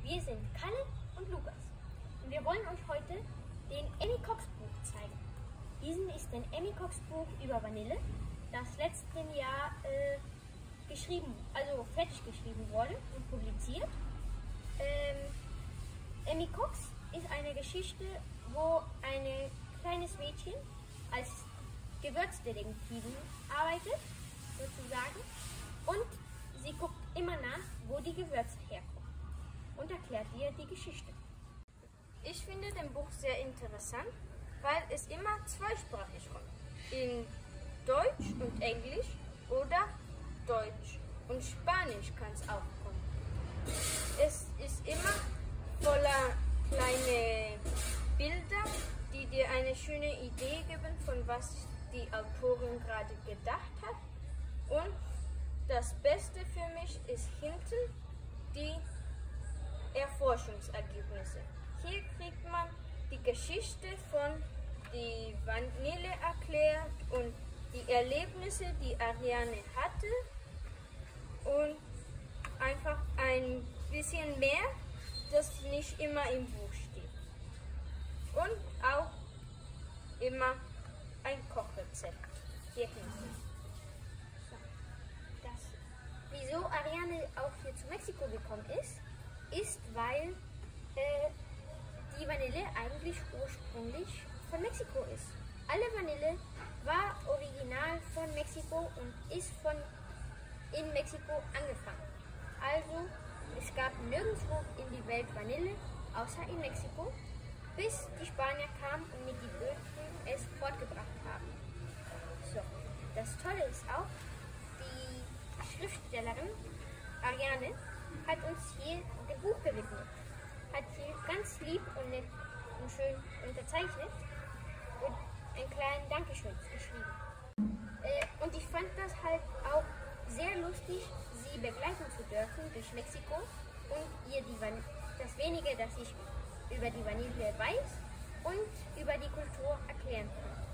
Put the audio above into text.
Wir sind Kalle und Lukas und wir wollen euch heute den Amy Cox Buch zeigen. Diesen ist ein Amy Cox Buch über Vanille, das letzten Jahr fertig geschrieben wurde und publiziert. Amy Cox ist eine Geschichte, wo ein kleines Mädchen als Gewürzdetektivin arbeitet, sozusagen, und sie guckt immer nach, wo die Gewürze herkommen und erklärt ihr die Geschichte. Ich finde den Buch sehr interessant, weil es immer zweisprachig kommt. In Deutsch und Englisch oder Deutsch und Spanisch kann es auch kommen. Es ist immer voller kleine Bilder, die dir eine schöne Idee geben, von was die Autorin gerade gedacht hat. Und das Beste für mich ist hinten die Erforschungsergebnisse. Hier kriegt man die Geschichte von die Vanille erklärt und die Erlebnisse, die Ariane hatte, und einfach ein bisschen mehr, das nicht immer im Buch steht. Und auch immer ein Kochrezept hier hinten. Wieso Ariane auch hier zu Mexiko gekommen ist, weil die Vanille eigentlich ursprünglich von Mexiko ist. Alle Vanille war original von Mexiko und ist in Mexiko angefangen. Also es gab nirgendwo in die Welt Vanille, außer in Mexiko, bis die Spanier kamen und mit den Böten es fortgebracht haben. So, das Tolle ist auch, die Schriftstellerin Ariane hat uns hier ein Buch gewidmet, hat hier ganz lieb und nett und schön unterzeichnet und einen kleinen Dankeschön geschrieben. Und ich fand das halt auch sehr lustig, sie begleiten zu dürfen durch Mexiko und ihr das Wenige, das ich über die Vanille weiß und über die Kultur erklären kann.